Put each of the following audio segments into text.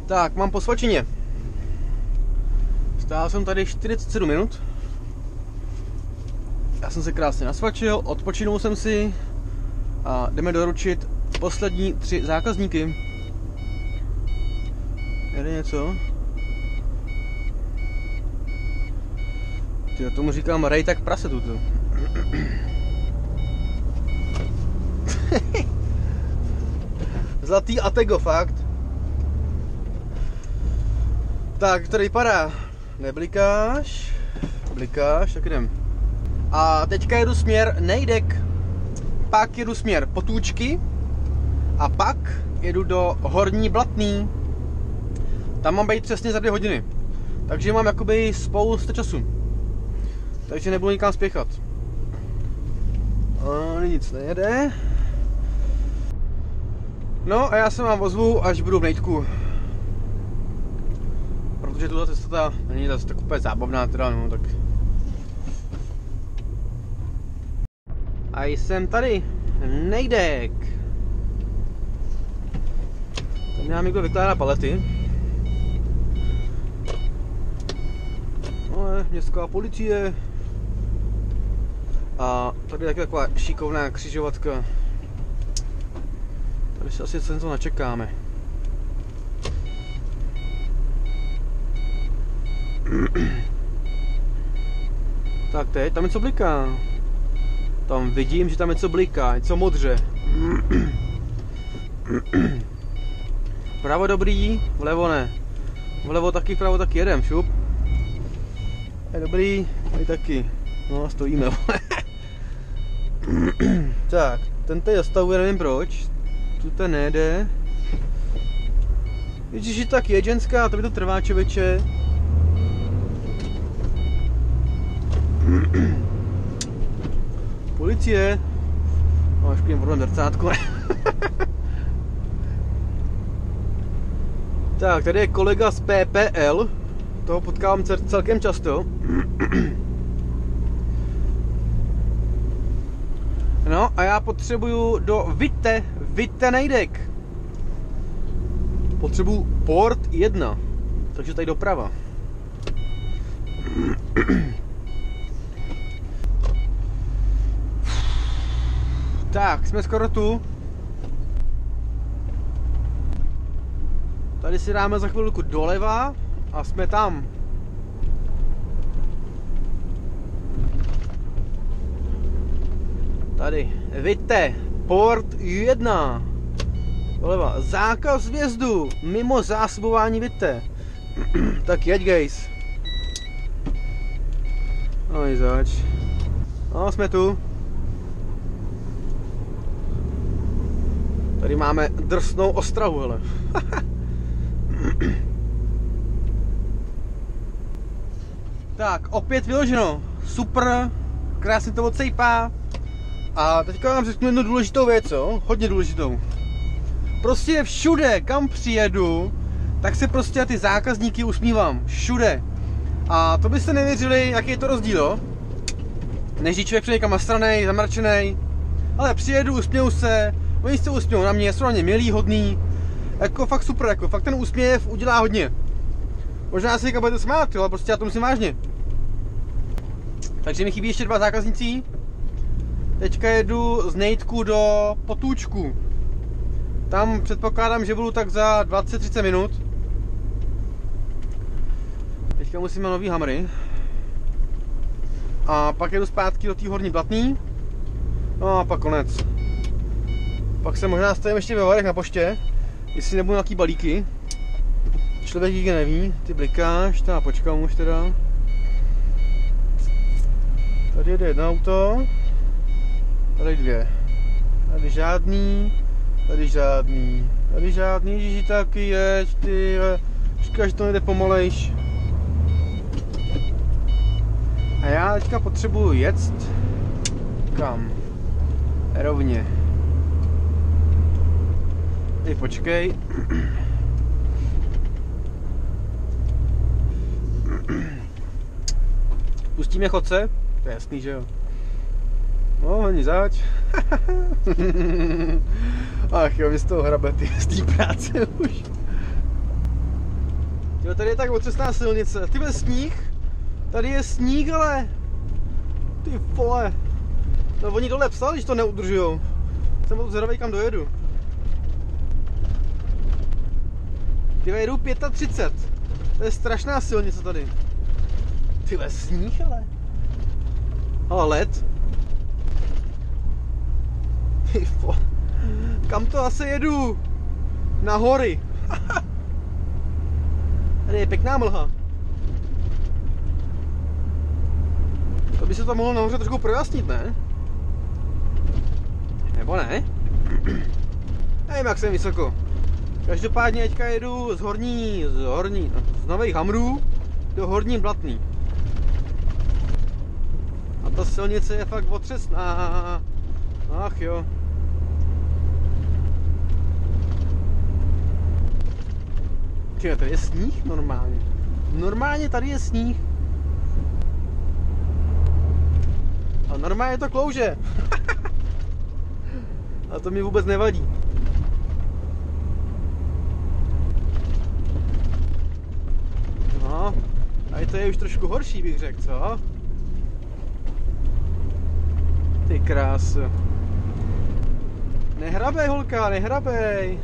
Tak, mám po svačině. Stál jsem tady 47 minut. Já jsem se krásně nasvačil, odpočinul jsem si a jdeme doručit poslední 3 zákazníky. Jede něco? Já tomu říkám rej tak prase tuto. Zlatý Atego, fakt. Tak, to vypadá. Neblikáš, blikáš, tak jdem. A teďka jedu směr Nejdek, pak jedu směr Potůčky a pak jedu do Horní Blatný. Tam mám být přesně za 2 hodiny. Takže mám jakoby spoustu času. Takže nebudu nikam spěchat. A nic nejede. No a já se vám ozvu, až budu v Nejdku. Protože tuto cesta není zase tak úplně zábavná teda, no tak. A jsem tady, Nejdek. Tady nám někdo vykládá palety. No, městská policie. A tady je taková šikovná křižovatka. Tady si asi něco načekáme. Tak teď, tam něco bliká. Tam vidím, že tam něco bliká, něco modře. Vpravo dobrý, vlevo ne. Vlevo taky, vpravo taky jedem, šup. Je dobrý, tady taky. No, stojíme. Tak, ten tady zastavuje, nevím proč. Tu ten nejde. Ježiši, tak je ženská, to by to trvá, čověče. Policie. No, až klím problém zrcátko. Tak, tady je kolega z PPL. Toho potkávám celkem často. No a já potřebuju do Witte Nejdek. Potřebuju port 1. Takže tady doprava. Tak, jsme skoro tu. Tady si dáme za chvilku doleva a jsme tam. Tady, Witte, port 1. Doleva, zákaz vjezdu mimo zásobování Witte. Tak jeď, guys. No i zač. No, jsme tu. Tady máme drsnou ostrahu, hele. Tak, opět vyloženo. Super, krásně to odsejpá. A teďka vám řeknu jednu důležitou věc, jo? Hodně důležitou. Prostě všude, kam přijedu, tak se prostě na ty zákazníky usmívám. Všude. A to byste nevěřili, jaký je to rozdíl, jo? Než když člověk přijde někam nasranej, zamračenej. Ale přijedu, usměju se, oni se usmějou na mě, jsou na mě milí, hodný. Jako fakt super, jako fakt ten úsměv udělá hodně. Možná se někam budete smát, jo, ale prostě já to myslím vážně. Takže mi chybí ještě 2 zákazníci. Teďka jedu z Nejdku do Potůčku. Tam předpokládám, že budu tak za 20-30 minut. Teďka musíme nový hamry. A pak jedu zpátky do té Horní Blatný. No a pak konec. Pak se možná stojím ještě ve Varech na poště. Jestli nebudu nějaký balíky. Člověk nikdy neví. Ty blikáš, tá počkám už teda. Tady jede 1 auto. Tady 2. Tady žádný. Tady žádný. Tady žádný, ježiši, taky jeď, ty. Říkáš, že to nejde pomalejš. A já teďka potřebuju jet. Kam? Rovně. Ty počkej. Pustíme chodce? To je jasný, že jo? No, ani zač. Ach jo, mi z toho hrabe ty z té práce už. Tyhle, tady je tak otřesná silnice. Tyhle sníh. Tady je sníh, ale... Ty vole. No oni dole psali, že to neudržujou. Jsem moc zvědavej, kam dojedu. Tyhle, jedu 35. To je strašná silnice tady. Tyhle, sníh, ale... Ale led. Ty vole. Kam to asi jedu? Na hory. Tady je pěkná mlha. To by se to mohlo nahoře trošku projasnit, ne? Nebo ne? Nevím, jak jsem vysoko. Každopádně teďka jedu z Nových Hamrů do Horní Blatný. A ta silnice je fakt otřesná. Ach jo. Tyjo, tady je sníh normálně. Normálně tady je sníh. A normálně to klouže. A to mi vůbec nevadí. No, a to je už trošku horší, bych řekl, co? Ty krásu. Nehrabej, holka, nehrabej.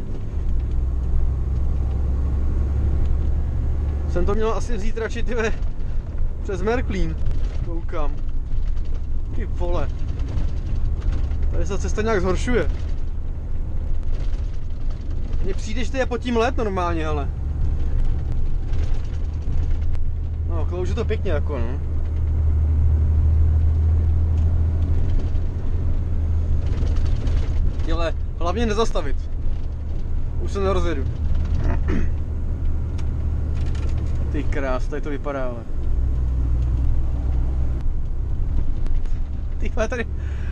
Jsem to měl asi vzít radši tyhle přes Märklin. Koukám. Ty vole. Tady se cesta nějak zhoršuje. Mně přijde, že to je pod tím let normálně, ale. No, klouže to pěkně jako, no. Ale hlavně nezastavit. Už se nerozjedu. Ty krás, tady to vypadá, ale. Ty tady...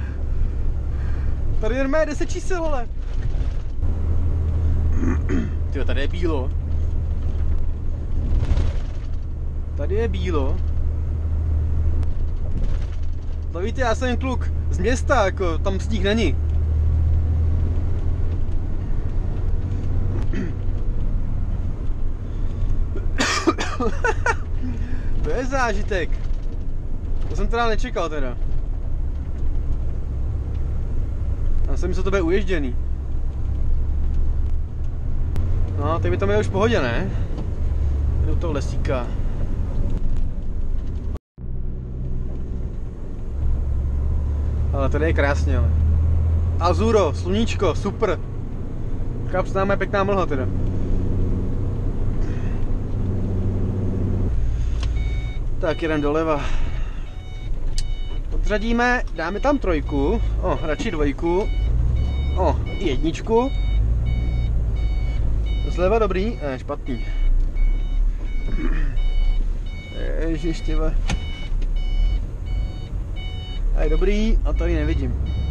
Tady jen mé 10 čísel, ale. Tyjo, tady je bílo. Tady je bílo. To víte, já jsem kluk z města, jako tam sníh není. To je zážitek. To jsem teda nečekal teda. Já jsem myslel, to bude uježděný. No, teď by tam je už v pohodě, ne? Jdu toho lesíka. Ale tady je krásně, ale. Azuro, sluníčko, super. Kap s námi je pěkná mlha teda. Tak jdem doleva. Odřadíme, dáme tam trojku, radši dvojku, jedničku. Zleva dobrý, ne, špatný. Ježištěve. Tady dobrý, a tady nevidím.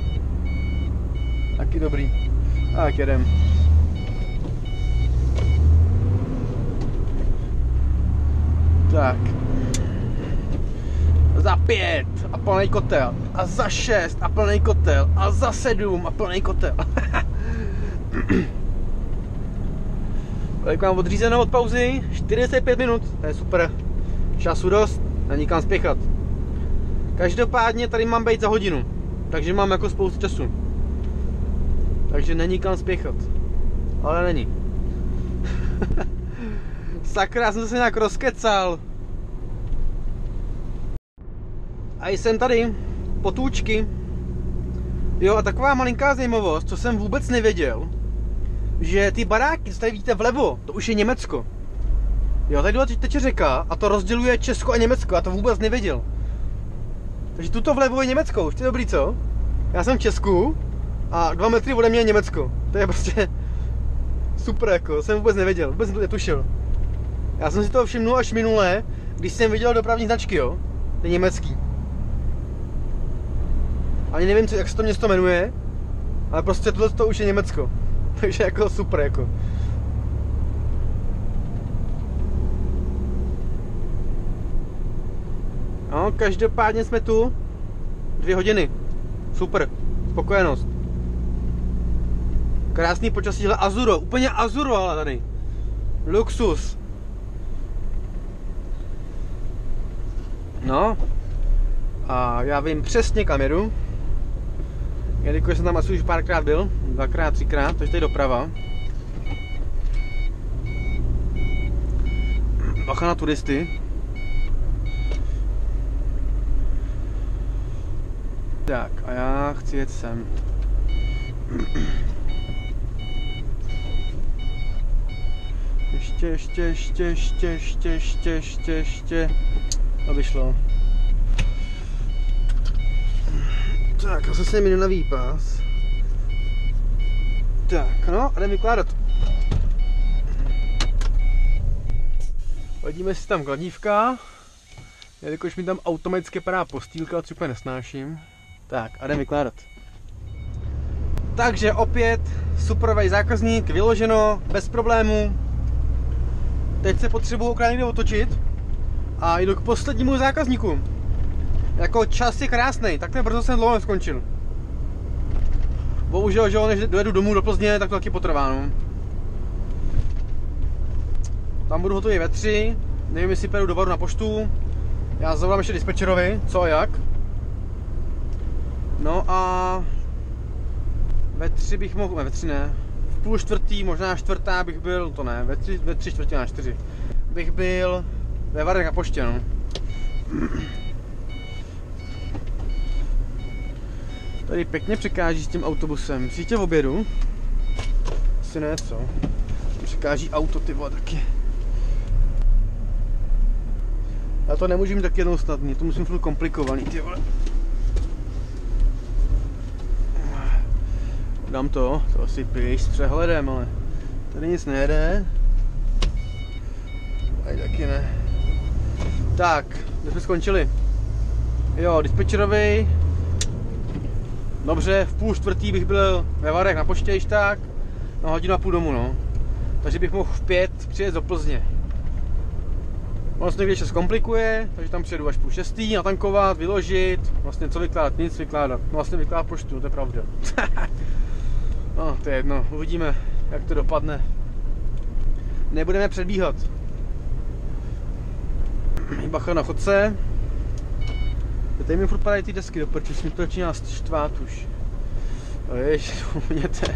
Taky dobrý. Tak jedem. Tak. Za 5 a plný kotel. A za 6 a plný kotel. A za 7 a plný kotel. Kolik mám odřízeno od pauzy? 45 minut. To je super. Času dost. Není kam spěchat. Každopádně tady mám být za hodinu. Takže mám jako spoustu času. Takže není kam spěchat. Ale není. Sakra, jsem se nějak rozkecal. A jsem tady, potůčky. Jo, a taková malinká zajímavost, co jsem vůbec nevěděl, že ty baráky, co tady vidíte vlevo, to už je Německo. Jo, tady teče řeka a to rozděluje Česko a Německo, já to vůbec nevěděl. Takže tuto vlevo je Německo, už to je dobrý, co? Já jsem v Česku a 2 metry ode mě je Německo. To je prostě super, jako, jsem vůbec nevěděl, vůbec netušil. Já jsem si to všimnul až minule, když jsem viděl dopravní značky, jo, ty německý. Ani nevím, jak se to město jmenuje, ale prostě to už je Německo. Takže jako super, jako. No, každopádně jsme tu 2 hodiny. Super, spokojenost. Krásný počasí, ale azuro, úplně azuro, ale tady. Luxus. No. A já vím přesně kam jedu. Jelikož jsem tam asi už párkrát byl, 2krát, 3krát, takže to je doprava. Bacha na turisty. Tak, a já chci jet sem. Ještě. Aby šlo. Tak, zase se mi jdu na výpas. Tak, no, a jdem vykládat. Hodíme si tam kladívka. Jelikož mi tam automaticky padá postýlka, co úplně nesnáším. Tak, a jdem vykládat. Takže opět superový zákazník, vyloženo, bez problémů. Teď se potřebuji okrát někde otočit a jdu k poslednímu zákazníku. Jako čas je krásný, tak brzo jsem dlouho neskončil. Bohužel, že než dojedu domů do Plzně, tak to taky potrvá, no. Tam budu hotový ve 3, nevím, jestli pojedu do Varu na poštu. Já zavolám ještě dispečerovi, co a jak. No a ve 3 bych mohl, ve 3 ne, v půl čtvrtý, možná čtvrtá bych byl, to ne, ve 3 čtvrtě na 4 bych byl ve Varech na poště, no. Tady pěkně překáží s tím autobusem, přijďte v obědu. Asi ne, co? Překáží auto, ty vole, taky. Já to nemůžu mít tak jednou snadný, to musím furt komplikovaný, ty vole. Dám to asi píš s přehledem, ale tady nic nejede. Tady taky ne. Tak, kde jsme skončili? Jo, dispečerovi. Dobře, v půl čtvrtý bych byl ve Varech na poště, již tak. No, hodinu a půl domů, no. Takže bych mohl v 5 přijet do Plzně. Ono se někdy ještě zkomplikuje, takže tam přijedu až půl šestý, natankovat, vyložit, vlastně co vykládat, nic vykládat. No vlastně vykládat poštu, to je pravda. No, to je jedno, uvidíme, jak to dopadne. Nebudeme předbíhat. Bacha na chodce. Tady mi furt padají ty desky do prču, mi to začíná štvát už. Ježiš, uměte.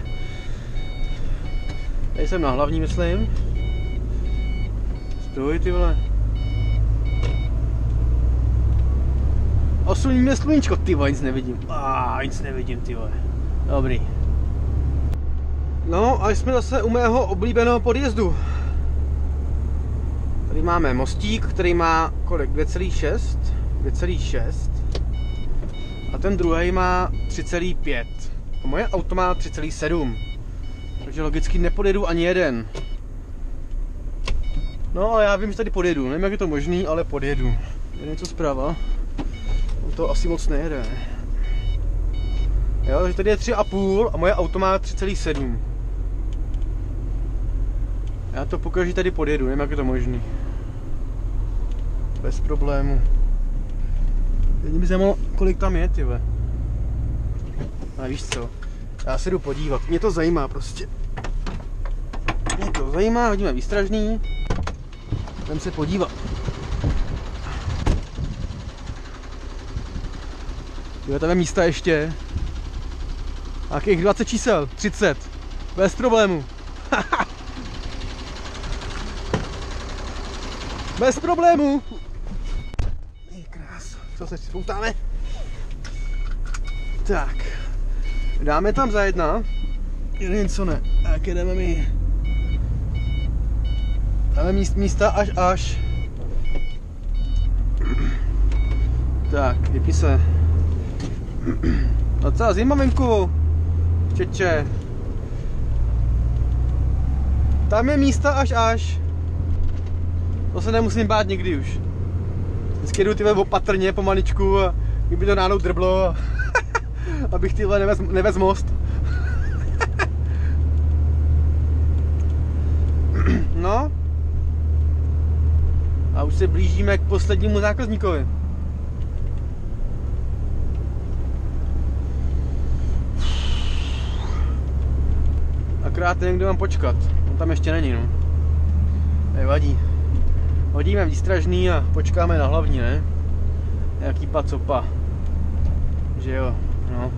Tady jsem na hlavní, myslím. Stůj, ty vole. Osuň mě sluníčko, ty vole, nic nevidím. Nic nevidím, ty vole. Dobrý. No a jsme zase u mého oblíbeného podjezdu. Tady máme mostík, který má kolik? 2,6. 2,6. A ten druhý má 3,5. A moje auto má 3,7. Takže logicky nepodjedu ani jeden. No a já vím, že tady podjedu. Nevím, jak je to možný, ale podjedu. Je něco zprava. To asi moc nejede. Jo, takže tady je 3,5 a moje auto má 3,7. Já to pokaždé tady podjedu, nevím, jak je to možný. Bez problému. Teď mi zajímalo, kolik tam je, tyhle. A víš co? Já se jdu podívat, mě to zajímá prostě. Mě to zajímá, hodíme výstražný. Jdem se podívat. Tyhle, tam je místa ještě. Jakých 20 čísel? 30. Bez problému. Bez problému. Krás. Co se spoutáme? Tak. Dáme tam za jedna. Jeden co ne. A jak jdeme my? Dáme místa až. Tak, vypí se. No co, zima venku. Čeče. Tam je místa až. To se nemusím bát nikdy už. Vždycky jdu tyhle opatrně, pomaličku a kdyby to náhodou drblo, abych tyhle nevez most. No. A už se blížíme k poslednímu zákazníkovi. Akorát nevím, kde mám počkat. On tam ještě není, no. Nevadí. Hodíme výstražný a počkáme na hlavní, ne? Jaký pacopa. Že jo, no.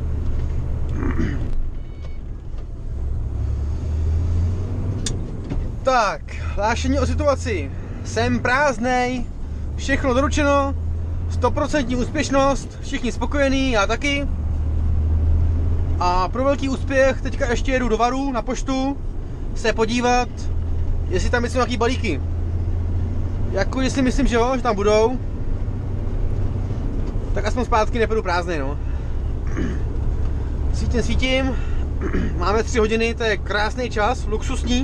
Tak, hlášení o situaci. Jsem prázdnej, všechno doručeno, 100% úspěšnost, všichni spokojení, já taky. A pro velký úspěch teďka ještě jedu do Varu na poštu se podívat, jestli tam jsou nějaký balíky. Jako jestli myslím, že jo, že tam budou, tak aspoň zpátky nepůjdu prázdnej, no. Svítím. Máme 3 hodiny, to je krásný čas, luxusní.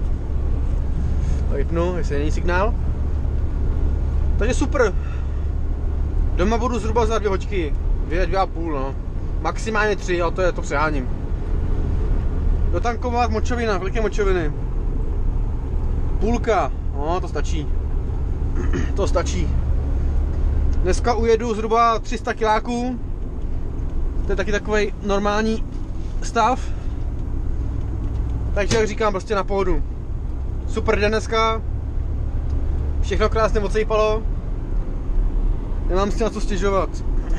Vypnu, jestli není signál. Takže super. Doma budu zhruba za 2 hodiny. 2,5, no. Maximálně 3, ale to přeháním. Dotankovat močovina, veliké močoviny. Půlka, no to stačí. To stačí. Dneska ujedu zhruba 300 kiláků. To je taky takový normální stav. Takže jak říkám, prostě na pohodu. Super den dneska. Všechno krásně odsejpalo. Nemám si na co stěžovat.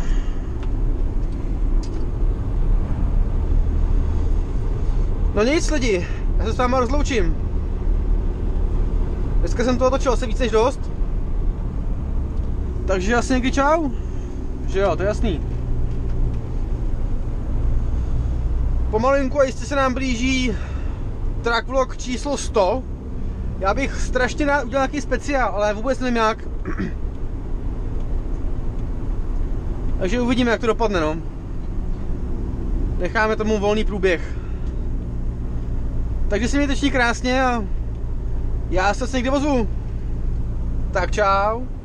No nic lidi, já se s váma rozloučím. Dneska jsem toho točil asi víc než dost. Takže asi někdy čau. Že jo, to je jasný. Pomalinku a jistě se nám blíží track vlog číslo 100. Já bych strašně rád udělal nějaký speciál, ale vůbec nevím jak. Takže uvidíme, jak to dopadne, no. Necháme tomu volný průběh. Takže si mějte všichni krásně a já se někdy ozvu. Tak čau.